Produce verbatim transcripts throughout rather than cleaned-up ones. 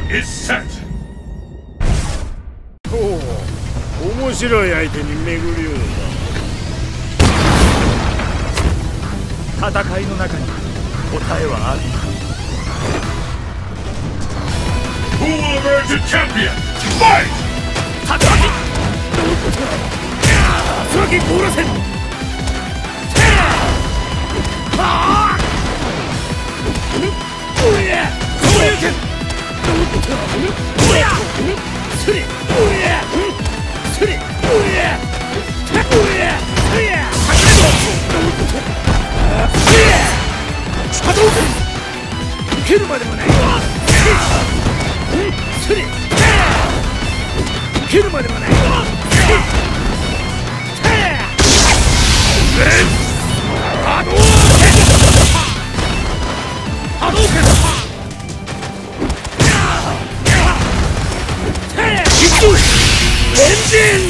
is set. おお、面白い相手に巡り合うな。戦いの中に答えはある。 Who will emerge a champion? Fight! 竜巻竜巻凍らせん。はあおや昇竜拳おやそれおやそれおやおやそれ波動拳受けるまでもないそれ受けるまでもない波動拳波動拳エンジン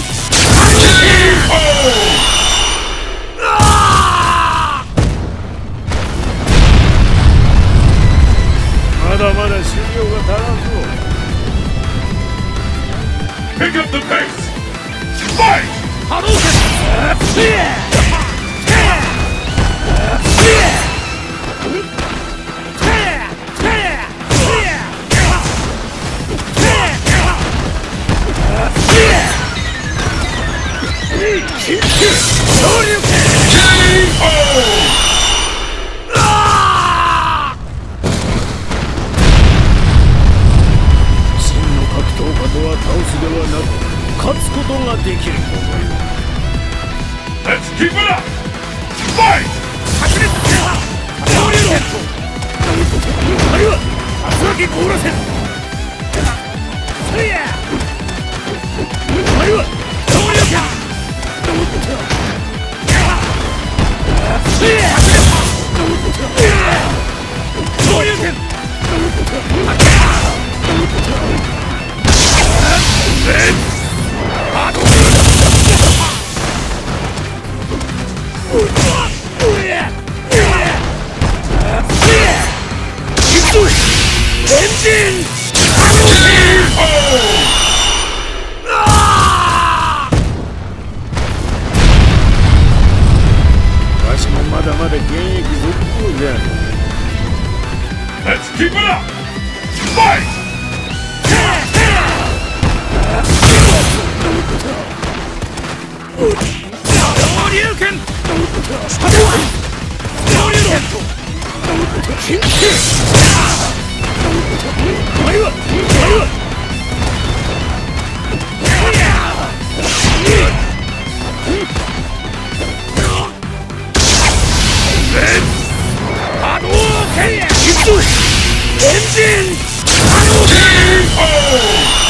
まだまだ修行が足らんぞ。 Pick up the pace! Fight! 波動拳昇竜拳真の格闘家とは倒すではなく勝つことができるものよ。 Let's keep it up! Fight! 炸裂昇竜拳あるいは竜巻凍らせそれやあるいは昇竜拳昇竜拳エンジンわしもまだまだ現役続行じゃ。 Let's keep it up! Fight! 昇竜拳昇竜拳緊急お前はお前は波動拳エンジン波動拳